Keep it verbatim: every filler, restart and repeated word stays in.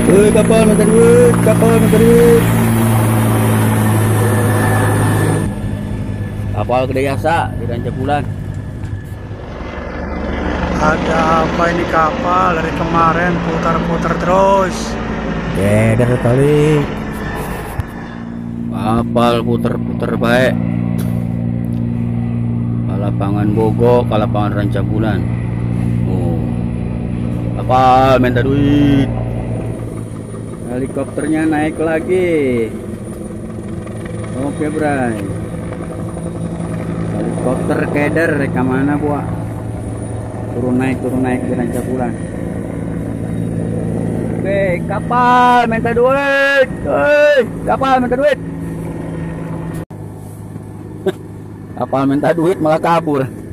Woi, kapal minta duit, kapal minta duit. Kapal gede jasa di Rancabulan. Ada apa ini kapal dari kemarin putar-putar terus? Keder kali. Kapal puter-puter baik. Kalapangan Bogo, kalapangan Rancabulan. Oh. Kapal minta duit. Helikopternya naik lagi. Oke, Bray. Helikopter keder ke mana, gua? Turun naik, turun naik di Rancabulan. Oke, kapal minta duit. Hei, kapal minta duit. Kapal minta duit malah kabur.